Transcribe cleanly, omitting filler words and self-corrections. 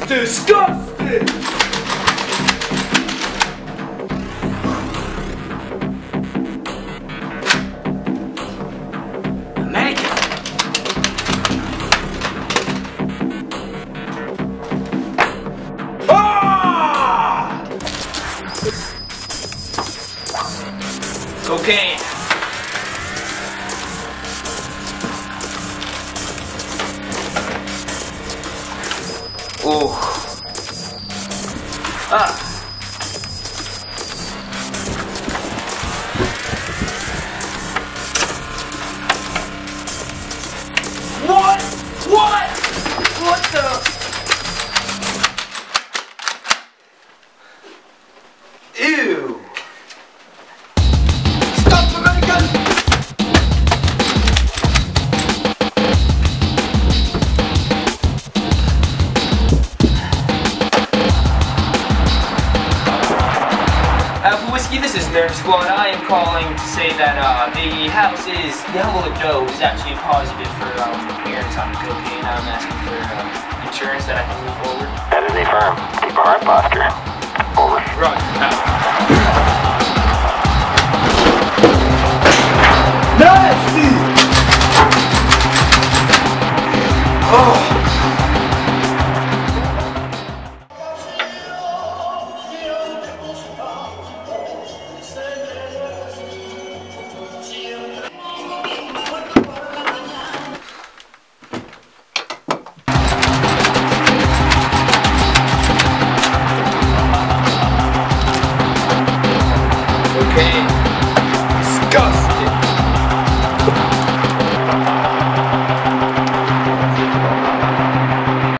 Disgusting! Mannequin! Ah! Cocaine! Oh. Ah. What? What? What the? Ew. Stop the mannequin! Kousky, this is Nerf Squad. I am calling to say that the house is, the humble dough is actually positive for appearance on cocaine. I'm asking for insurance that I can move forward. That is a firm. Keep a hard posture. Over. Roger. Nasty! Oh! Okay. Disgusting.